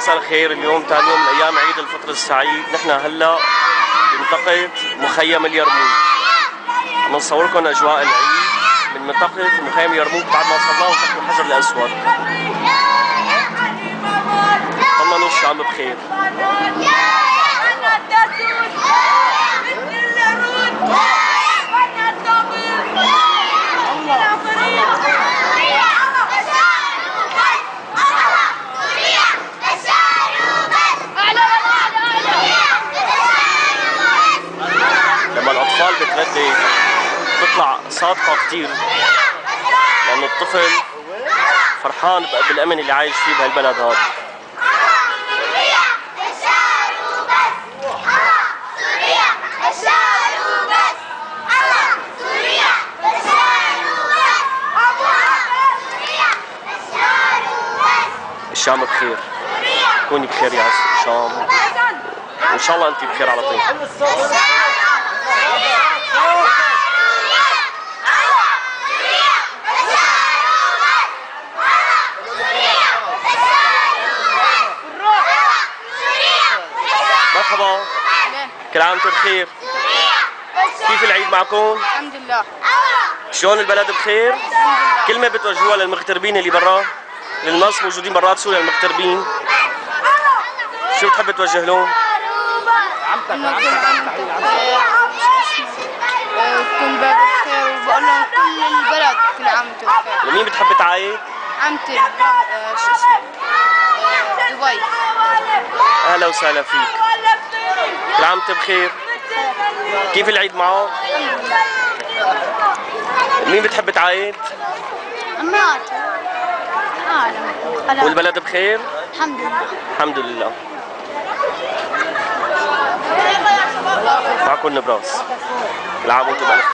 مساء الخير. اليوم ثاني يوم من ايام عيد الفطر السعيد. نحن هلا بمنطقة مخيم اليرموك. عم نصوركم اجواء العيد من منطقة مخيم اليرموك بعد ما صلاه تحت الحجر الاسود. طمنوا الشام بخير. لما الأطفال بتردد بتطلع صادقة كتير، لأنه الطفل فرحان بالأمن اللي عايش فيه بهالبلد هذا. الشام بخير، كوني بخير يا شام، وإن شاء الله أنت بخير على طول. مرحبا، كل عام وانتم بخير. كيف العيد معكم؟ الحمد لله. شلون البلد بخير؟ كلمة بتوجهوها للمغتربين اللي برا، للناس موجودين برات سوريا المغتربين، شو بتحب توجه لهم؟ انه كل عام وتكون بلد بخير، وبقول لهم كل البلد كل عام وانتم بخير. لمين بتحب تعايد؟ عمتي شو اسمه دبي. اهلا وسهلا فيك. كل عام وانت بخير. كيف العيد معه؟ مين بتحب تعايد؟ اماتي. والبلد بخير؟ الحمد لله. الحمد لله. معكم نبراس. كل عام وانتم بألف